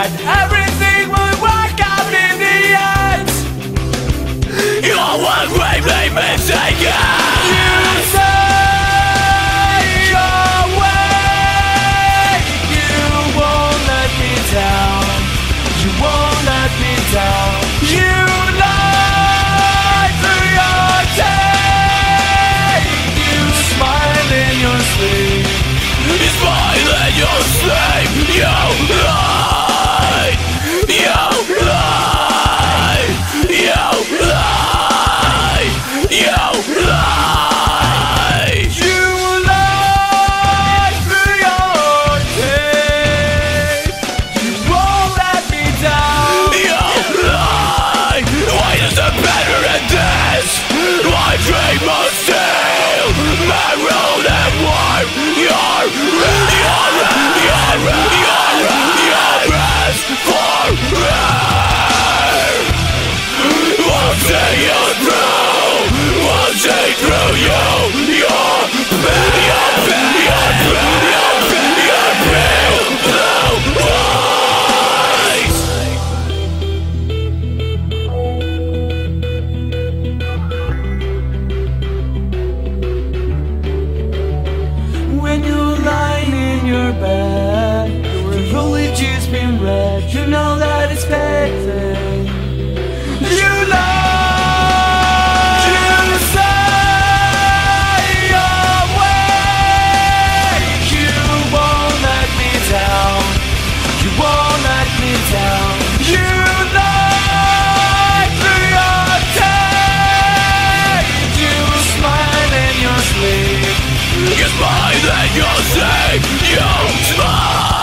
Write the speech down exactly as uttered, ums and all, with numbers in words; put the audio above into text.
that everything will work out in the end. You will gravely mistaken. You say your way. You won't let me down. You won't let me down. You lie through your day. You smile in your sleep. You smile in your sleep. You lie. You lie. You lie. You lie. You lie through your day. You won't let me down. You lie. Why is it better than this? My dream of steel, maroon and warm. Your, your, your, your, your breath for me. We'll see you through. We'll see through you. Your, your, your, your, your, your pale blue eyes. When you're lying in your bed, your eulogy's been read. You know that it's fading. You lie. You say your way. You won't let me down. You won't let me down. You lie through your day. You smile in your sleep. You smile and you say you smile.